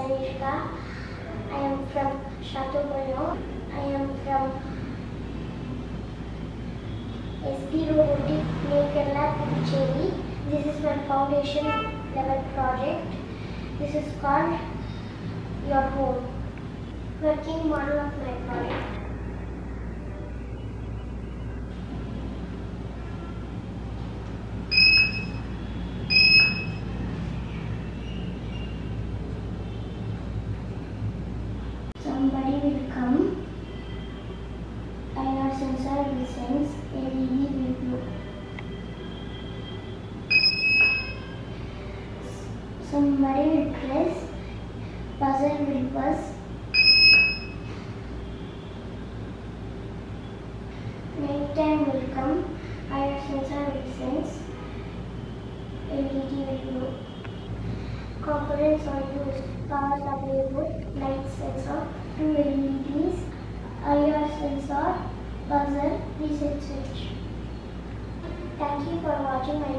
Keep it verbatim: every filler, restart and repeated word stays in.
Thanishka. I am from Arduino. I am from S P Robotics Maker Lab, Puducherry. This is my foundation level project. This is called Your Home. Working model of my project. Somebody will come, I O T sensor will sense, L E D will blow. Somebody will press, buzzer will buzz. Night time will come, I O T sensor will sense, L E D will blow. Components are used, power supply board, light sensor, two L E Ds, I O T sensor, buzzer, reset switch. Thank you for watching my